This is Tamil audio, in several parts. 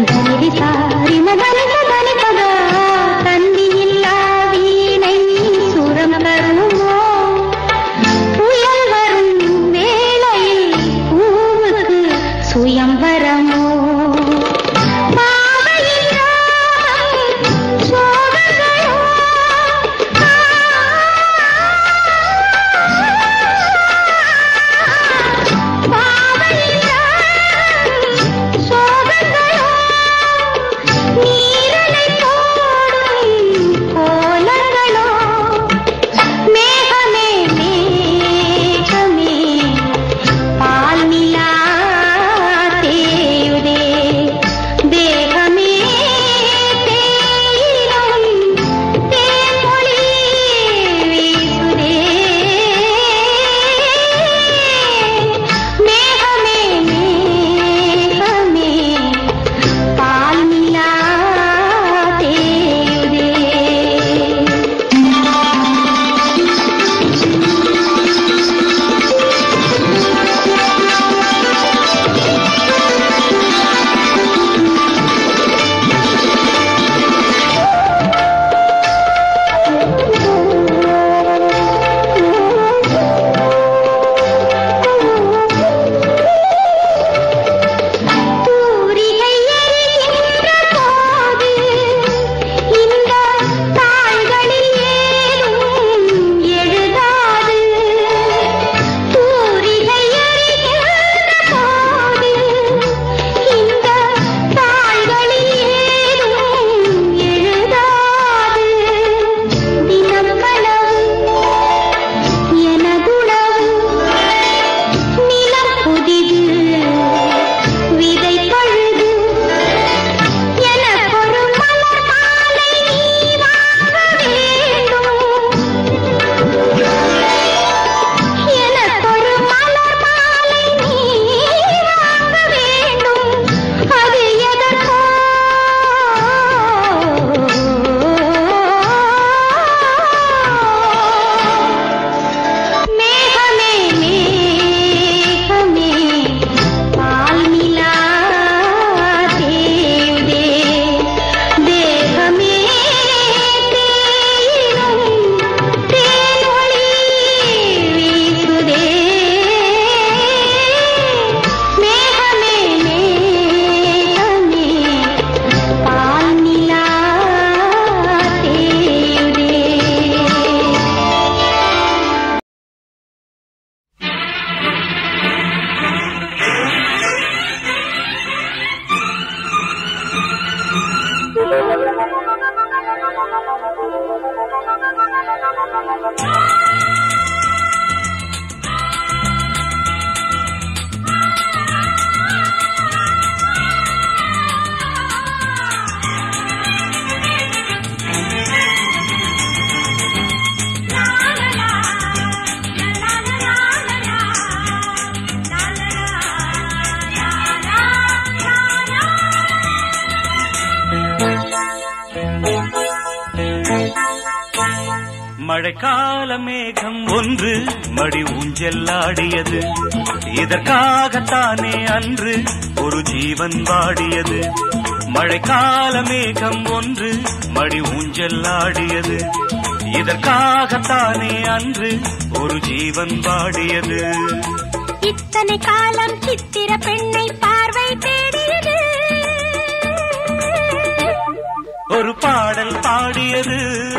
மழைக்கால மேகம் ஒன்று மடி ஊஞ்செல்லாடியது. இதற்காகத்தானே அன்று ஒரு ஜீவன் வாடியது. மழைக்கால மேகம் ஒன்று மடி ஊஞ்செல்லாடியது. இதற்காகத்தானே அன்று ஒரு ஜீவன் வாடியது. இத்தனை காலம் சித்திர பெண்ணை பார்வை தேடியது. ஒரு பாடல் பாடியது,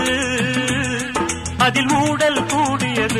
அதில் ஊடல் கூடியது.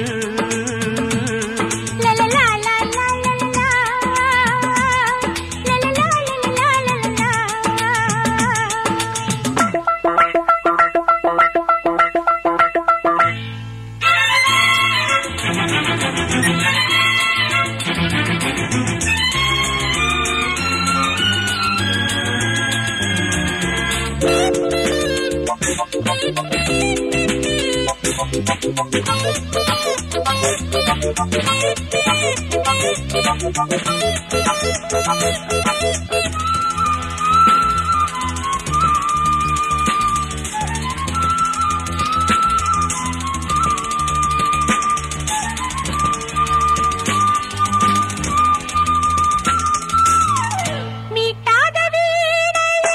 மீட்டாத வீணை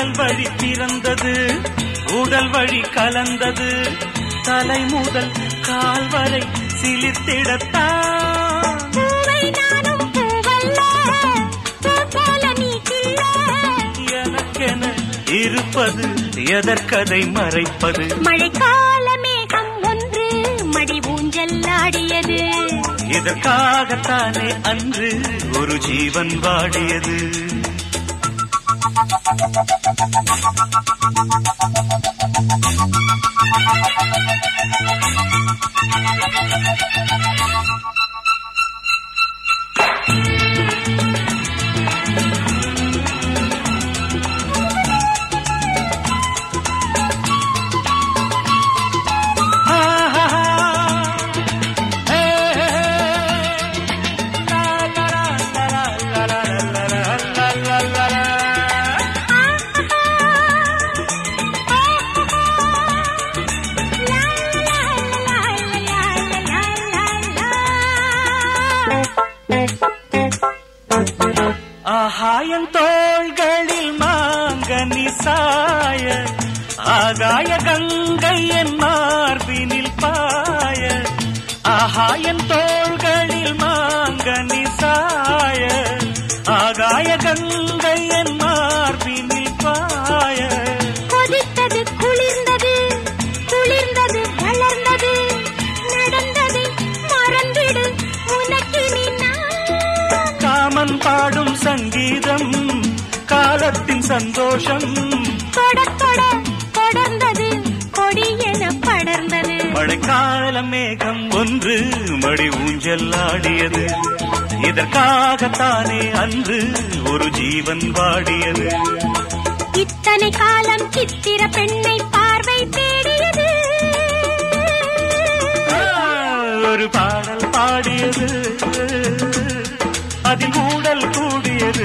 உடல் வழி பிறந்தது, உடல் வழி கலந்தது, தலை முதல் கால் வரை சிலிர்த்திடத்தான். பூவை நானும் பூவல்ல, பூ போல நீ கிள்ள. எனக்கென இருப்பது எதற்கதை மறைப்பது? மழைக்கால மேகம் ஒன்று மடி ஊஞ்சல்லாடியது. இதற்காகத்தானே அன்று ஒரு ஜீவன் வாடியது. ஆகாயன் தோள்களில் மாங்கனி சாய, ஆகாய கங்கை என் மார்பினில் பாய. ஆகாயன் தோள்களில் மாங்கனி சாய, ஆகாய கங்கை என் மார்பினில் பாய. கொதித்தது குளிர்ந்தது, குளிர்ந்தது வளர்ந்தது, நடந்ததை மறந்திடு உனக்கினி நான். காமன் பாடும் சங்கீதம் காலத்தின் சந்தோஷம், தொட தொட தொடர்ந்தது கொடியென படர்ந்தது. மழைக்கால மேகம் ஒன்று மடி ஊஞ்சல்லாடியது. இதற்காகத்தானே அன்று ஒரு ஜீவன் வாடியது. இத்தனை காலம் சித்திர பெண்ணை பார்வை தேடியது. ஒரு பாடல் பாடியது, அதில் ஊடல் கூடியது.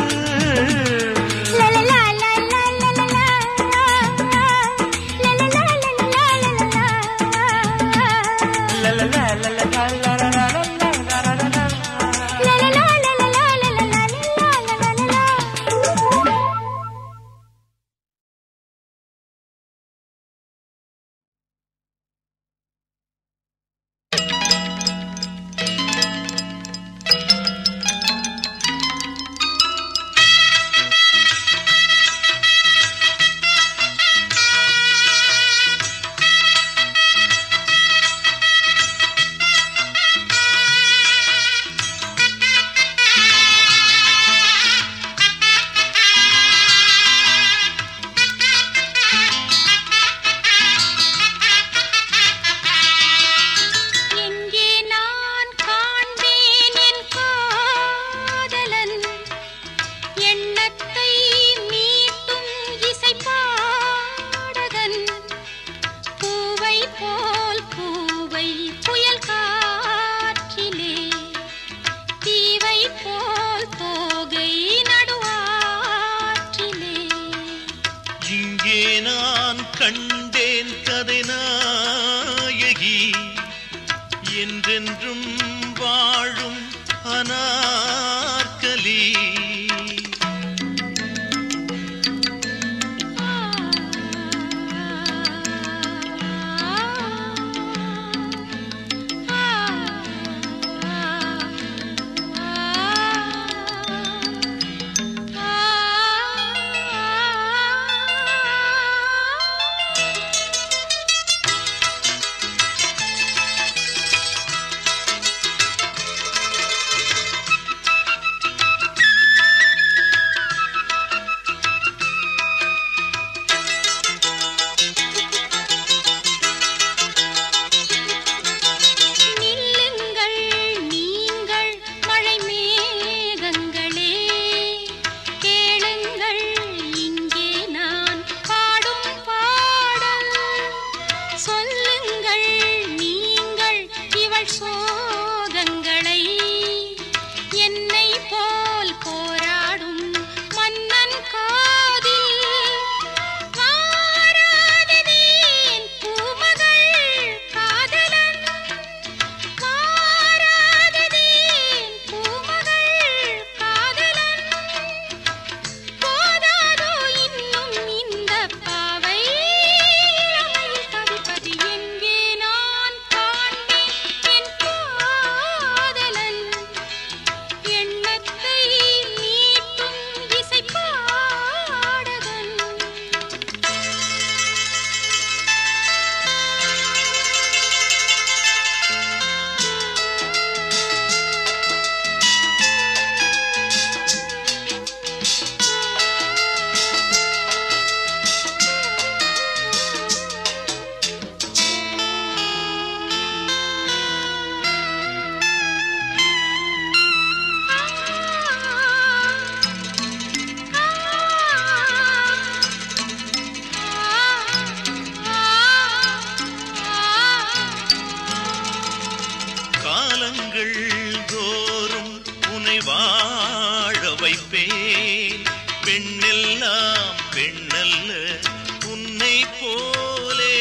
கண்டேன் கதை நாயகி என்றென்றும் வாழும் அனார்கலி. உன்னை வாழ வைப்பேன். பெண்ணெல்லாம் பெண்ணல்ல உன்னை போலே,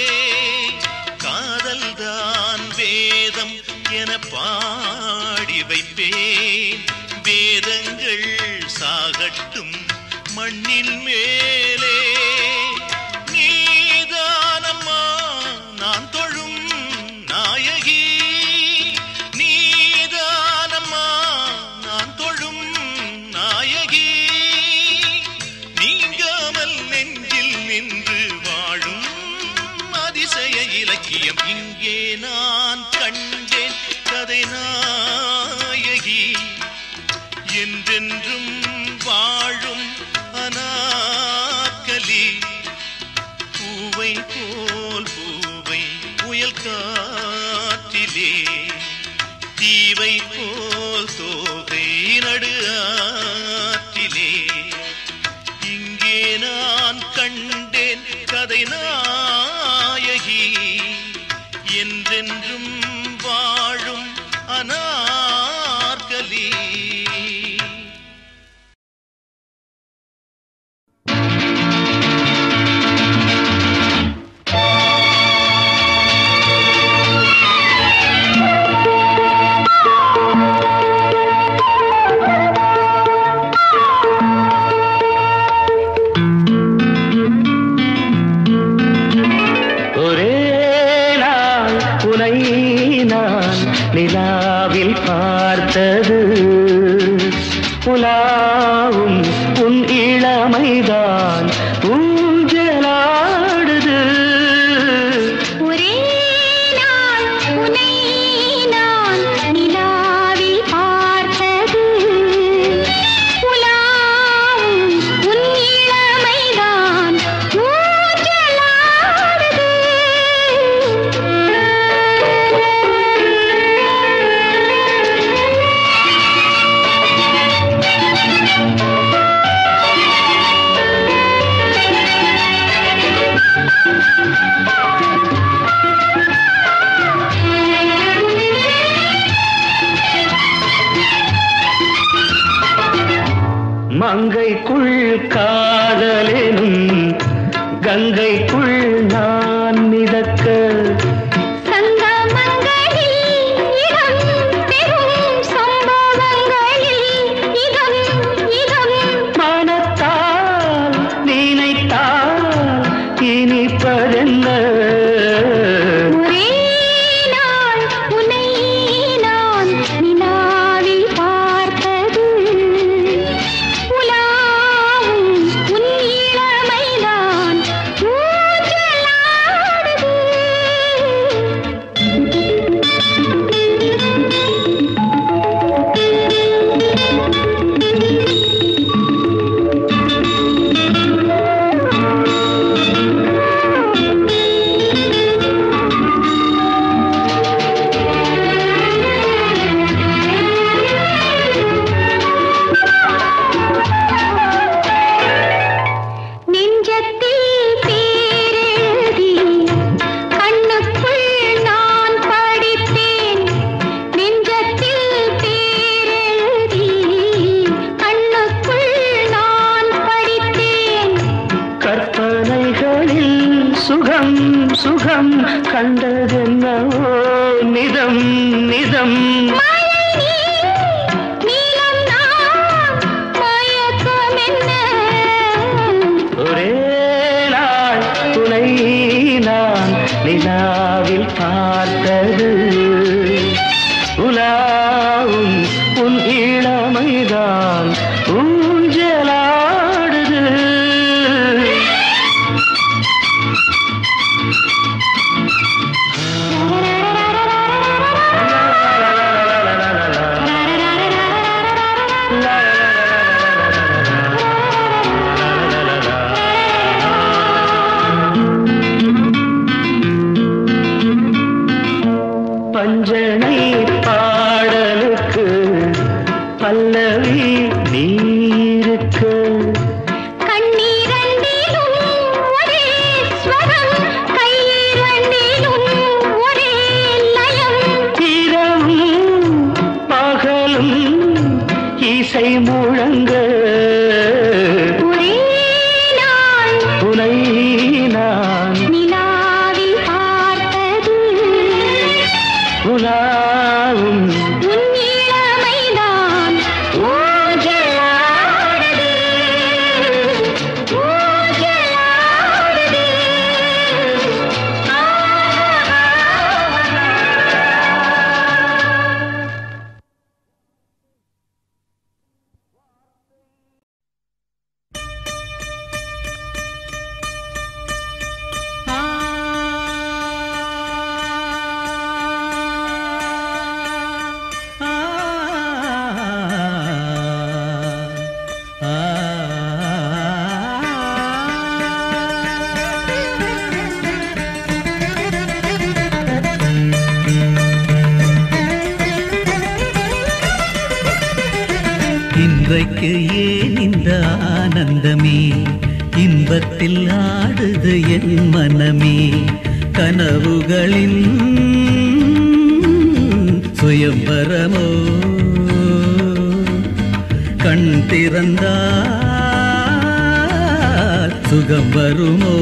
காதல்தான் வேதம் என பாடி வைப்பேன். வேதங்கள் சாகட்டும் மண்ணின் மேலே, நீதானம்மா நான் தொழும் நாயகி, நீதானம்மா நான் தொழும் நாயகி. நீங்காமல் நெஞ்சில் நின்று வாழும் அதிசய இலக்கியம் இங்கே நான் கண்டேன் கதை நாயகி. என்றென்றும் வாழும் அனார்கலி, பூவை போல் பூவை புயல் காற்றிலே, தீவை போல் தோகை நடு ஆற்றிலே. இங்கே நான் கண்டேன் கதை நாயகி, என்றென்றும் வாழும் அனார்கலி. நிலாவில் பார்த்தது புலாவும் உன் இளமைதான் ஊஞ்சலாடுது. ஒரே நாள் உன்னை நான் நிலாவில் பார்த்தது புலாவும் உன் இளமைதான் ஊஞ்சலாடுது. மங்கைக்குள் காதலெனும் கங்கைக்குள் நான் மிதக்க, மனத்தால் நினைத்தால் இனிப்பதென்ன. சுகம் சுகம் கண்டதென்னவோ நிதம் நிதம். ஒரே நாள் துணை நான் நிலாவில் பார்த்தது உலாவும் உன் இளமைதான் ஊஞ்சலாடுது. பஞ்சனை பாடலுக்கு பல்லவி நீருக்கு, கண்ணீரண்டிலும் ஒரே ஸ்வரம், கையிரண்டிலும் ஒரே லயம். இரவும் பகலும் இசை முழங்க ஒரே நாள் உனை நான் நிலாவில் பார்த்தது உலாவும் உன் இளமைதான் ஊஞ்சலாடுது ஊஞ்சலாடுது இன்றைக்கு ஏன் இந்த ஆனந்தமே இன்பத்தில் ஆடுது என் மனமே கனவுகளின் சுயம்பரமோ கண் திறந்தால் சுகம் வருமோ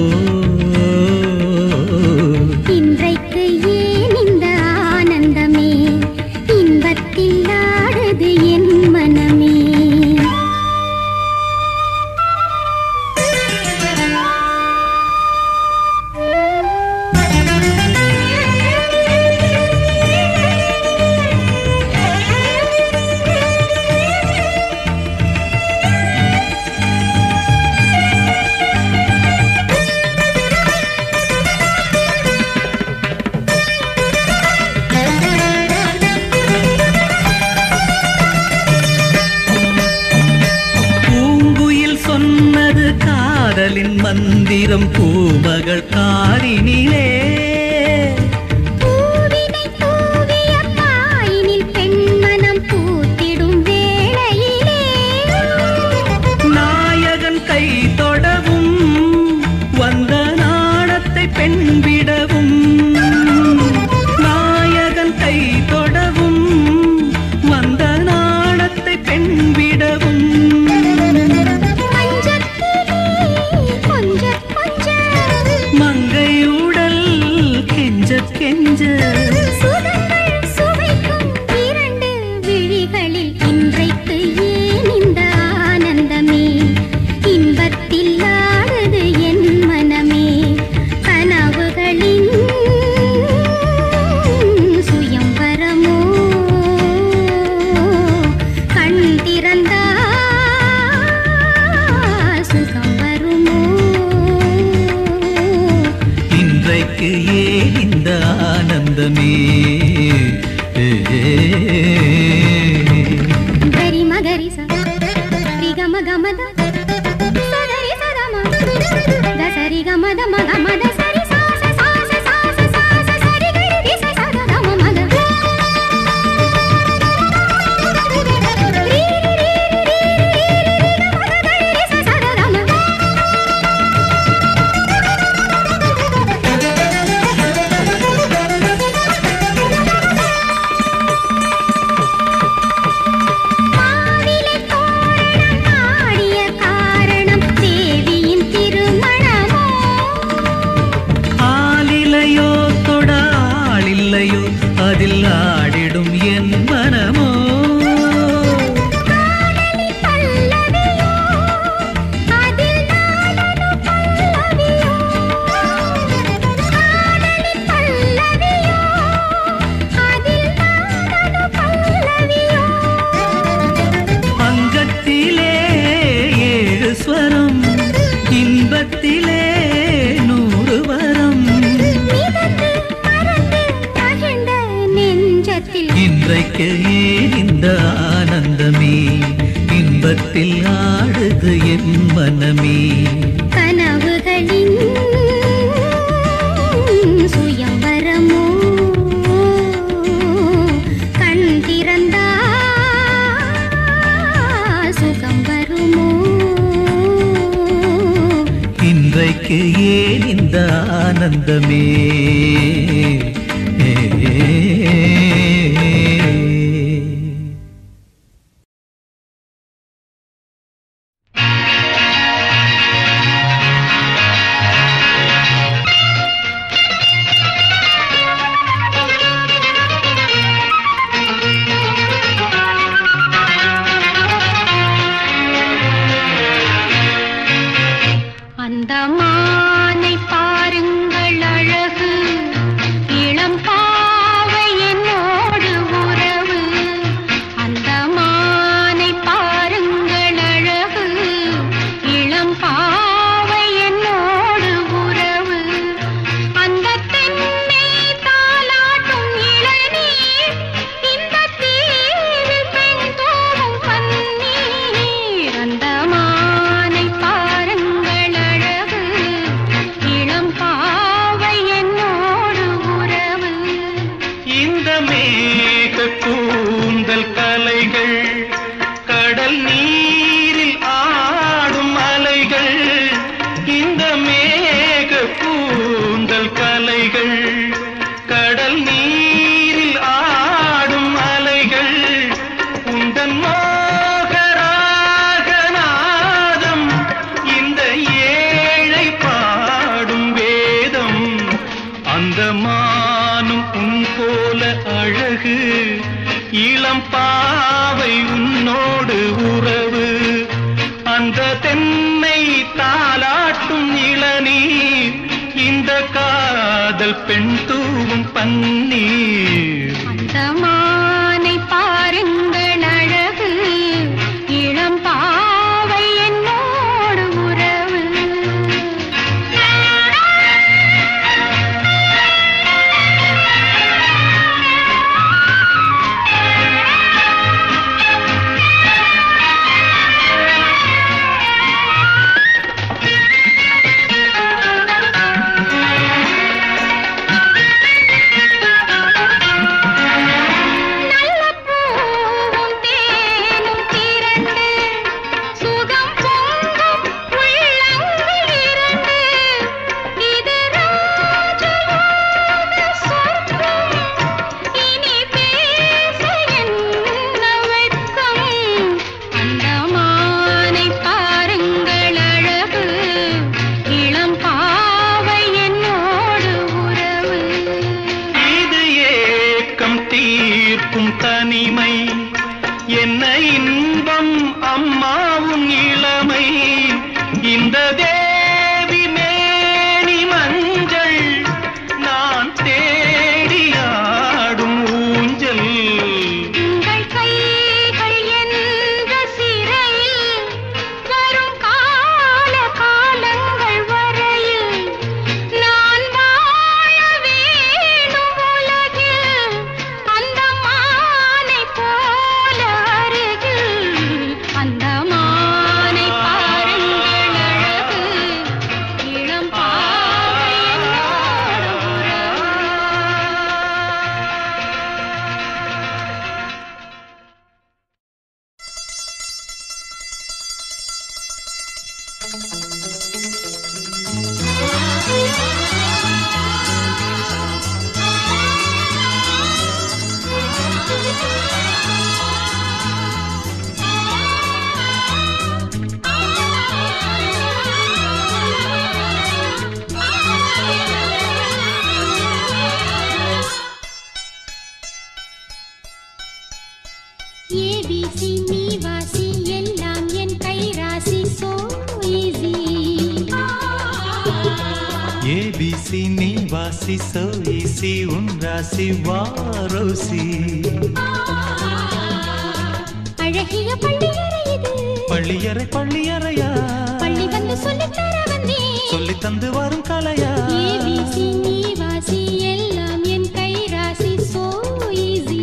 இன்றைக்கு ஏன் இந்த ஆனந்தமே இன்பத்தில் ஆடுது என் மனமே காதலின் மந்திரம் பூமகள் காரினிலே பூவினை தூவிய பாயினில் பெண்மனம் பூத்திடும் வேளையிலே நாயகன் கை தொடவும் வந்த நாணத்தை பெண்விடவும் நாயகன் கை தொடவும் வந்த நாணத்தை பெண்விடவும் மங்கையுடல் கெஞ்ச கெஞ்ச சுகங்கள் சுவைக்கும் இரண்டு விழிகளில் இன்றைக்கு ஏன் இந்த ஆனந்தமே இன்பத்தில் ஆடுது என் மனமே கனவுகளின் சுயம்பரமோ கண் திறந்தால் சுகம் வருமோ இன்றைக்கு ஏன் இந்த ஆனந்தமே ಗರಿ ಮಗರಿ ಸ ರಿ ಗಮ ಗಮದ ಸರಿ ಸರಮ ದ ಸರಿ ಗಮದ ಮಗ ಮದ ಸರಿ ಸಾಸ ಸಾಸ ಸಾಸ ಸಾಸ ಸರಿ ಗರಿ ರಿ ಸ ಸದ ಗಮ ಮಗ ರಿ ರಿ ರಿ ರಿ ಮಗ ಗರಿ ರಿ ಸ ಸದ ಗಮ அதில் ஆடிடும் என் மனமோ அங்கத்திலே ஏழு ஸ்வரம் இன்பத்திலே 100 வரம் இன்றைக்கு ஏன் இந்த ஆனந்தமே இன்பத்தில் ஆடுது என் மனமே கனவுகளின் சுயம்பரமோ கண் திறந்தால் சுகம் வருமோ இன்றைக்கு ஏன் இந்த ஆனந்தமே அந்த மானை பாருங்கள் அழகு, இளம் பாவை என்னோடு உறவு. அந்த மானை பாருங்கள் அழகு, இளம் பாவை என்னோடு உறவு. அந்த தென்னை தாலாட்டும் இளநீர், இந்த தீவில் பெண் தோவும் பன்னீர். அந்த மானை பாருங்கள் அழகு, இளம் பாவை என்னோடு உறவு. இந்த மேக கூந்தல் கலைகள், கடல் நீரில் ஆடும் அலைகள். இந்த மேக கூந்தல் கலைகள், கடல் நீரில் ஆடும் அலைகள். உந்தன் மோகராகநாதம், இந்த ஏழை பாடும் வேதம். அந்த மானும் உன் போல அழகு, இளம் பாவை உன்னோடு உறவு. அந்த தென்னை தாலாட்டும் இளநீர், இந்த காதல் பெண் தூவும் பன்னீர். அந்த மானை பாருங்கள் அழகு, இளம் பாவை என்னோடு உறவு. நல்ல பூவும் தேனும் திரண்டு, சுகம் பொங்கும் உள்ளங்கள் இரண்டு. இது ராஜயோக சொர்க்கம், இனி பேச என்ன வெட்கம். அந்த மானை பாருங்கள் அழகு, இளம் பாவை என்னோடு உறவு. இது ஏக்கம் தீர்க்கும் தனிமை, என்ன இன்பம் அம்மாவும் இளமை. இந்த தேவி மேனி மஞ்சள், நான் தேடியாடும் ஊஞ்சல். உங்கள் கைகள் என்ற சிறையில், வரும் கால காலங்கள் வரையில் நான் வாழ வேணும் உலகில். அந்த மானை போல அருகில், அந்த மானை பாருங்கள் அழகு, இளம் பாவை என்னோடு உறவு. ABC நீ வாசி, எல்லாம் என் கை ராசி. So easy. ABC நீ வாசி, so easy, உன் ராசி வாரோசி. அழகிய பள்ளியறை இது, பள்ளியறை பள்ளியறையா, பள்ளி வந்து சொல்லித்தர வந்தேன். சொல்லி தந்து வரும் கலையா. ABC நீ வாசி, எல்லாம் என் கை ராசி. So easy.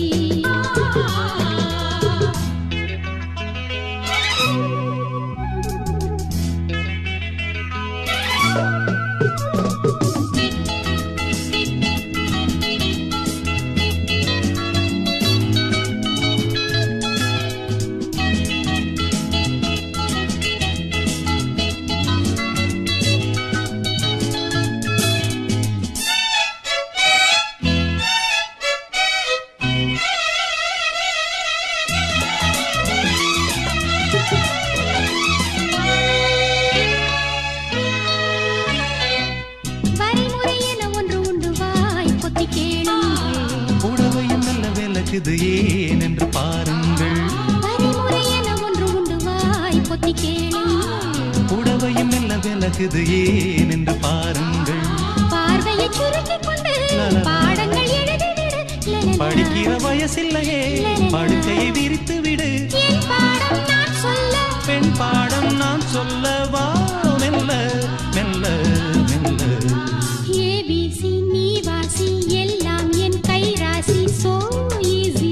இது ஏன் என்று பாருங்கள். பரிமுறை என ஒன்று உண்டு, வாய் பொத்தி கேளுங்கள். புடவையும் மெல்ல விலகுது நடக்குது ஏன் என்று பாருங்கள். பார்வையை சுருக்கிக் கொண்டு பாடங்கள் எழுதிவிடு. படிக்கிற வயசில்லையே படுக்கையை விரித்து விடு. என் பாடம் நான் சொல்ல, பெண் பாடம் நான் சொல்லவா? மெல்ல மெல்ல மெல்ல. ABC நீ வாசி, எல்லாம் என் கை ராசி. So easy.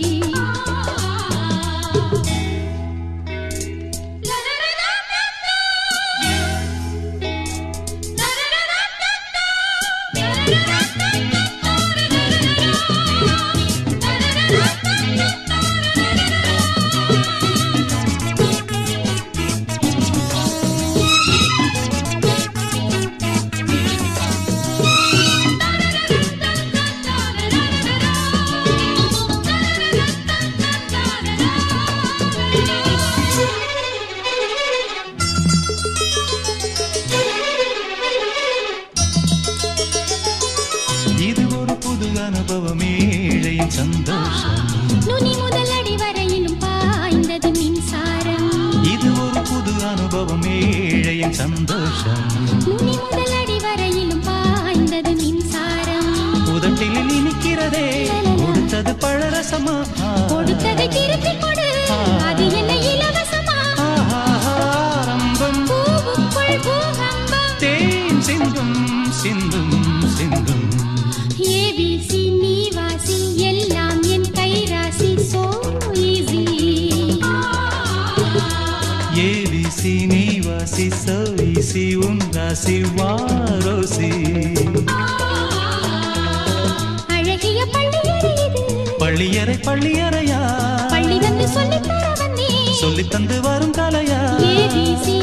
இது ஒரு புது அனுபவம், ஏழையின் சந்தோஷம். நுனி முதல் அடி வரையிலும் பாய்ந்தது மின்சாரம். இது ஒரு புது அனுபவம், ஏழையின் சந்தோஷம். நுனி முதல் அடி வரையிலும் பாய்ந்தது மின்சாரம். உதட்டில் இனிக்கிறதே கொடுத்தது பழரசமா? கொடுத்ததை திருப்பிக் கொடு, அது என்ன இலவசமா? ஆரம்பம் பூவுக்குள் பூகம்பம். தேன் சிந்தும் சிந்தும் சிந்தும். ABC நீ வாசி, எல்லாம் என் கை ராசி. So easy. ABC நீ வாசி, so easy உன் ராசி வாரோசி. அழகிய பள்ளியறை இது, பள்ளியறை பள்ளியறையா? பள்ளி வந்து சொல்லித் தர வந்தேன். சொல்லித் தந்து வரும் கலையா? ABC